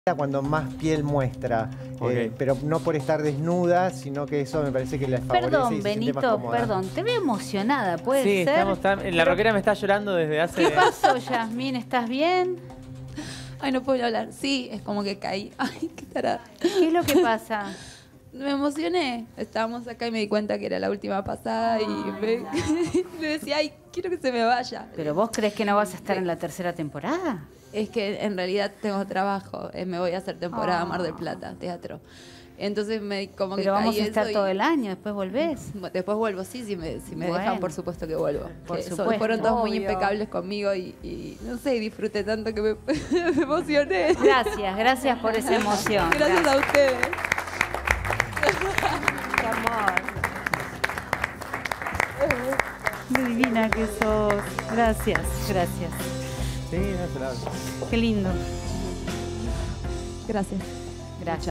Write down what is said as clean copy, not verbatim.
cuando más piel muestra, Okay. pero no por estar desnuda, sino que eso me parece que la favorece y Perdón, se siente más Benito, cómoda. perdón, te veo emocionada, ¿puede Sí, ser? en la rockera me está llorando desde hace... ¿Qué pasó, Yasmín? ¿Estás bien? Ay, no puedo hablar. Sí, es como que caí. Ay, qué tarada. ¿Qué es lo que pasa? Me emocioné. Estábamos acá y me di cuenta que era la última pasada y me decía, ay, quiero que se me vaya. ¿Pero vos crees que no vas a estar en la tercera temporada? Es que en realidad tengo trabajo. Me voy a hacer temporada Mar del Plata, teatro. Entonces como que Pero vamos caí a estar eso y- todo el año, después volvés. Después vuelvo, sí, si me Bueno. dejan, por supuesto que vuelvo. Por Que supuesto. fueron todos muy Obvio. impecables conmigo y no sé, disfruté tanto que me, me emocioné. Gracias por esa emoción. Gracias a ustedes. Qué amor. Qué divina que sos. Gracias. Sí, no, claro. Qué lindo. Gracias. Gracias.